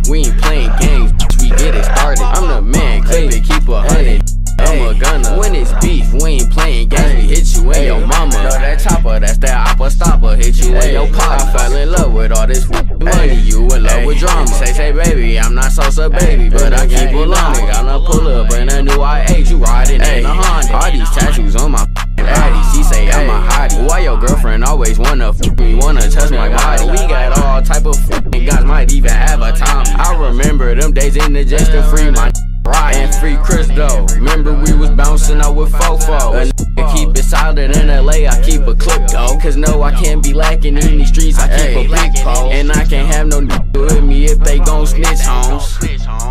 We ain't playing games, we get it started. I'm the man, clip it, keep 100. I'm a gunner. When it's beef, we ain't playing games. We hit you and your mama. Know that chopper, that's that oppa stopper. Hit you and your pop. I fell in love with all this money. You in love with drama. Say baby, I'm not Sosa baby, but I keep it long. Got no pull up in a new I8. You riding in a Honda. All these tattoos on my addy. She say I'm a hottie. Why your girlfriend always wanna me, wanna touch my body? We got all type of guys, might even have a Tommy. I remember them days in the just to free my and free Chris though. Remember we was bouncing out with Fofo. A nigga keep it solid in LA, I keep a clip though. Cause no, I can't be lacking in these streets, I keep a big pole. And I can't have no nigga with me if they gon' snitch homes.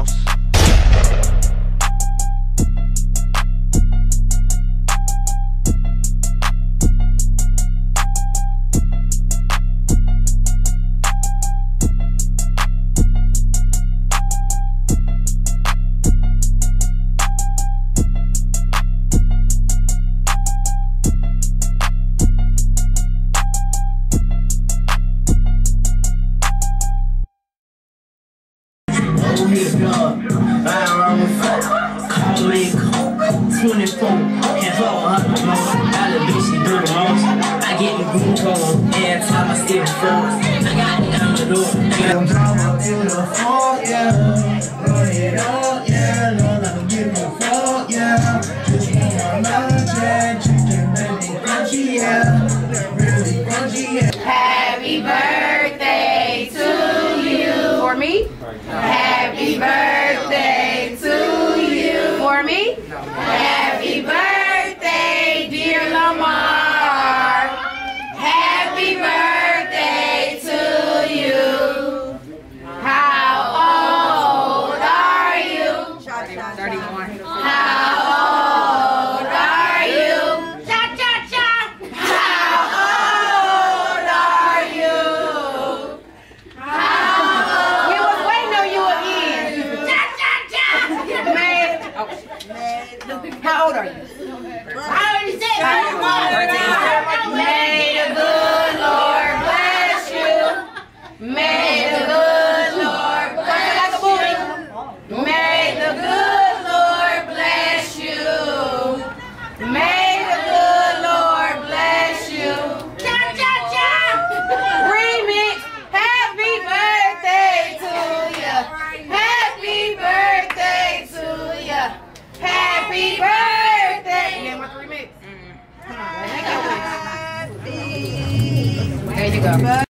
Call me 24, hands on her most. I bitch, she do the most. I get the boom cold every time I see the first. I got it down the door. I'm drama to the fall, yeah. Run it up, yeah. Lord, I'm giving a fall, yeah. Just want my lunch, yeah. Chicken really crunchy, yeah. Really crunchy, yeah. Happy birthday to you. For me? Happy birthday to you. For me? Happy birthday, dear Lamar. Happy birthday to you. How old are you? 31. How old are you? Cha cha cha. How old are you? How we was waiting on you again. Cha cha cha. How old are you? I already said May the good Lord bless you. May the good Lord bless you. May the good Lord bless you. May the good Lord bless you. Cha cha cha. Remix. Happy birthday to you. Happy birthday to you. Happy birthday. You want the remix? There you go.